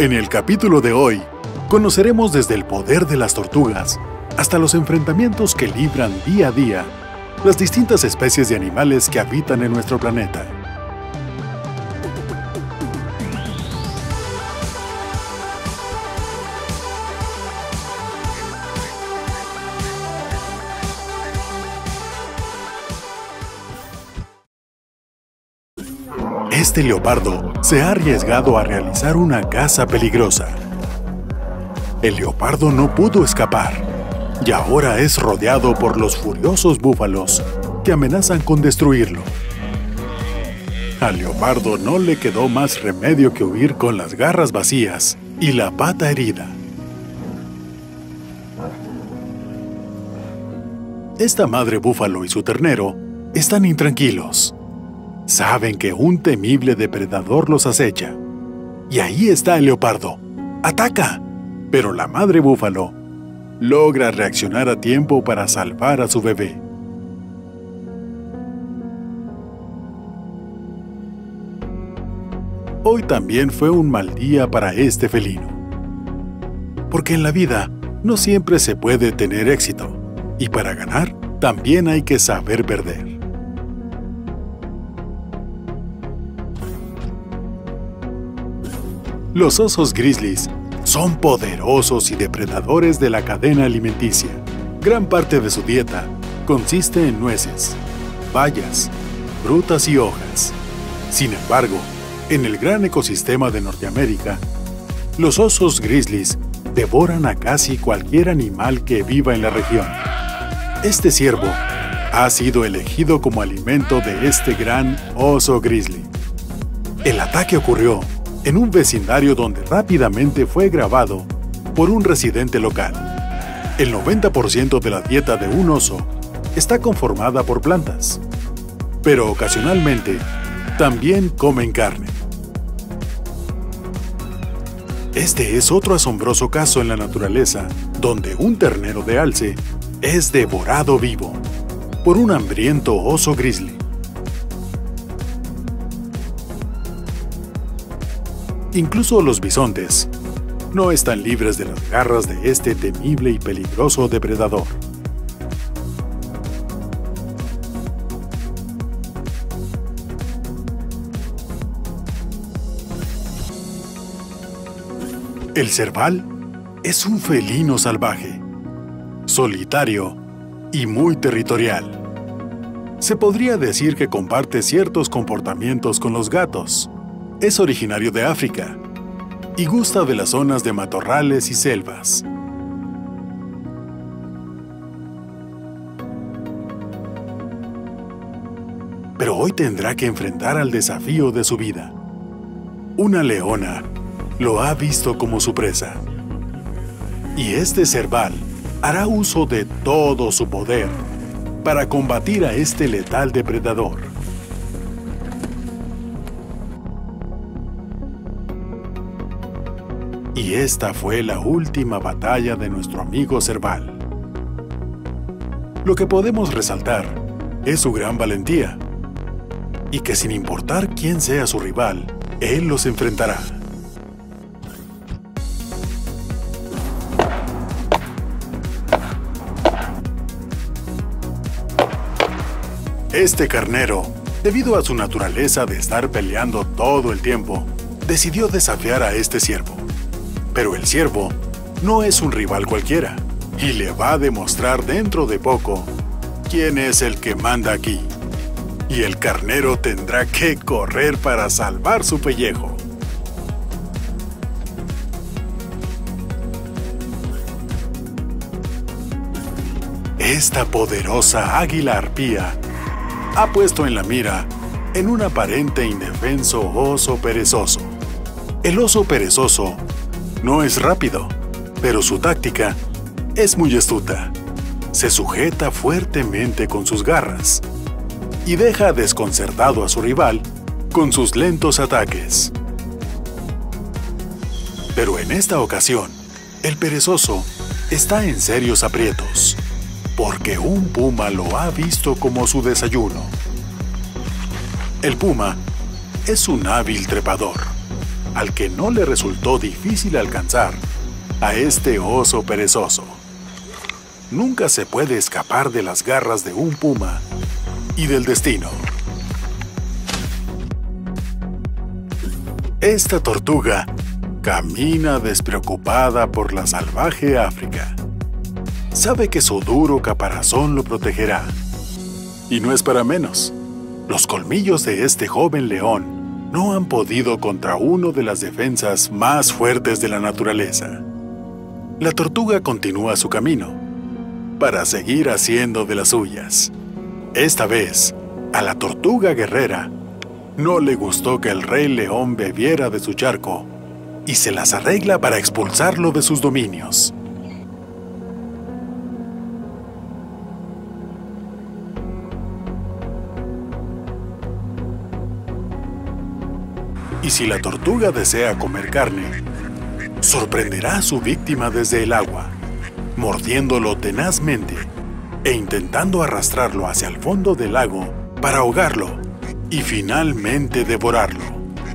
En el capítulo de hoy, conoceremos desde el poder de las tortugas hasta los enfrentamientos que libran día a día las distintas especies de animales que habitan en nuestro planeta. Este leopardo se ha arriesgado a realizar una caza peligrosa. El leopardo no pudo escapar y ahora es rodeado por los furiosos búfalos que amenazan con destruirlo. Al leopardo no le quedó más remedio que huir con las garras vacías y la pata herida. Esta madre búfalo y su ternero están intranquilos. Saben que un temible depredador los acecha. Y ahí está el leopardo. ¡Ataca! Pero la madre búfalo logra reaccionar a tiempo para salvar a su bebé. Hoy también fue un mal día para este felino. Porque en la vida no siempre se puede tener éxito. Y para ganar, también hay que saber perder. Los osos grizzlies son poderosos y depredadores de la cadena alimenticia. Gran parte de su dieta consiste en nueces, bayas, frutas y hojas. Sin embargo, en el gran ecosistema de Norteamérica, los osos grizzlies devoran a casi cualquier animal que viva en la región. Este ciervo ha sido elegido como alimento de este gran oso grizzly. El ataque ocurrió en un vecindario donde rápidamente fue grabado por un residente local. El 90% de la dieta de un oso está conformada por plantas, pero ocasionalmente también comen carne. Este es otro asombroso caso en la naturaleza, donde un ternero de alce es devorado vivo por un hambriento oso grizzly. Incluso los bisontes no están libres de las garras de este temible y peligroso depredador. El cerval es un felino salvaje, solitario y muy territorial. Se podría decir que comparte ciertos comportamientos con los gatos. Es originario de África y gusta de las zonas de matorrales y selvas. Pero hoy tendrá que enfrentar al desafío de su vida. Una leona lo ha visto como su presa. Y este cerval hará uso de todo su poder para combatir a este letal depredador. Y esta fue la última batalla de nuestro amigo cerval. Lo que podemos resaltar es su gran valentía, y que sin importar quién sea su rival, él los enfrentará. Este carnero, debido a su naturaleza de estar peleando todo el tiempo, decidió desafiar a este ciervo. Pero el ciervo no es un rival cualquiera, y le va a demostrar dentro de poco quién es el que manda aquí. Y el carnero tendrá que correr para salvar su pellejo. Esta poderosa águila arpía ha puesto en la mira en un aparente indefenso oso perezoso. El oso perezoso no es rápido, pero su táctica es muy astuta. Se sujeta fuertemente con sus garras y deja desconcertado a su rival con sus lentos ataques. Pero en esta ocasión, el perezoso está en serios aprietos, porque un puma lo ha visto como su desayuno. El puma es un hábil trepador al que no le resultó difícil alcanzar a este oso perezoso. Nunca se puede escapar de las garras de un puma y del destino. Esta tortuga camina despreocupada por la salvaje África. Sabe que su duro caparazón lo protegerá. Y no es para menos. Los colmillos de este joven león no han podido contra uno de las defensas más fuertes de la naturaleza. La tortuga continúa su camino para seguir haciendo de las suyas. Esta vez, a la tortuga guerrera no le gustó que el rey león bebiera de su charco y se las arregla para expulsarlo de sus dominios. Y si la tortuga desea comer carne, sorprenderá a su víctima desde el agua, mordiéndolo tenazmente e intentando arrastrarlo hacia el fondo del lago para ahogarlo y finalmente devorarlo.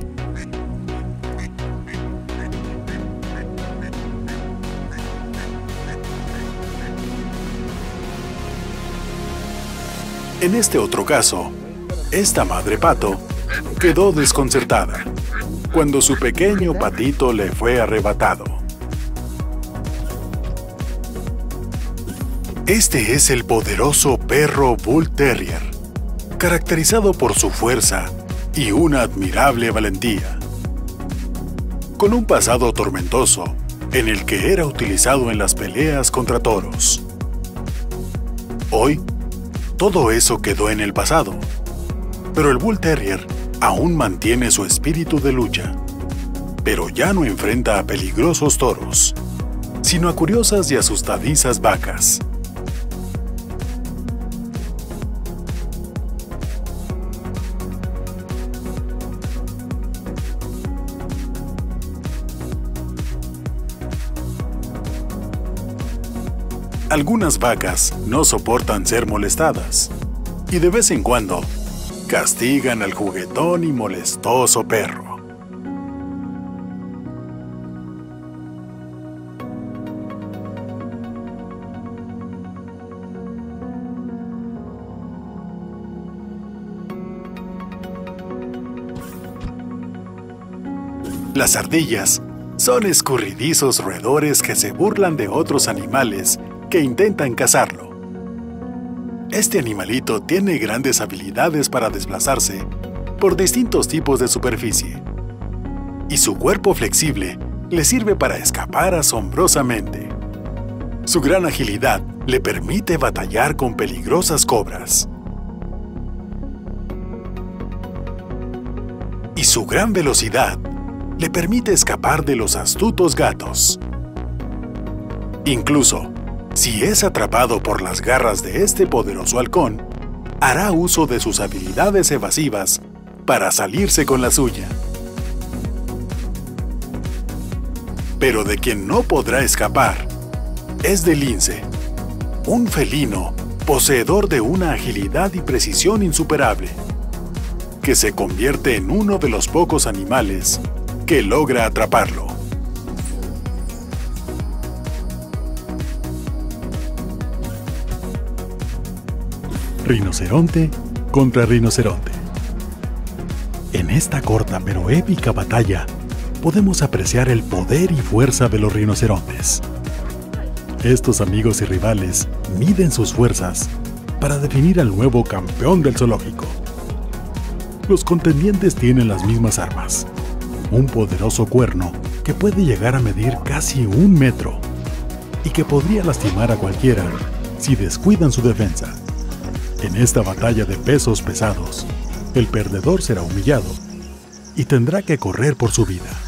En este otro caso, esta madre pato quedó desconcertada cuando su pequeño patito le fue arrebatado. Este es el poderoso perro Bull Terrier, caracterizado por su fuerza y una admirable valentía. Con un pasado tormentoso en el que era utilizado en las peleas contra toros. Hoy, todo eso quedó en el pasado, pero el Bull Terrier aún mantiene su espíritu de lucha, pero ya no enfrenta a peligrosos toros, sino a curiosas y asustadizas vacas. Algunas vacas no soportan ser molestadas y de vez en cuando castigan al juguetón y molestoso perro. Las ardillas son escurridizos roedores que se burlan de otros animales que intentan cazarlo. Este animalito tiene grandes habilidades para desplazarse por distintos tipos de superficie, y su cuerpo flexible le sirve para escapar asombrosamente. Su gran agilidad le permite batallar con peligrosas cobras. Y su gran velocidad le permite escapar de los astutos gatos. Incluso, si es atrapado por las garras de este poderoso halcón, hará uso de sus habilidades evasivas para salirse con la suya. Pero de quien no podrá escapar es del lince, un felino poseedor de una agilidad y precisión insuperable, que se convierte en uno de los pocos animales que logra atraparlo. Rinoceronte contra rinoceronte. En esta corta pero épica batalla, podemos apreciar el poder y fuerza de los rinocerontes. Estos amigos y rivales miden sus fuerzas para definir al nuevo campeón del zoológico. Los contendientes tienen las mismas armas, un poderoso cuerno que puede llegar a medir casi 1 metro y que podría lastimar a cualquiera si descuidan su defensa. En esta batalla de pesos pesados, el perdedor será humillado y tendrá que correr por su vida.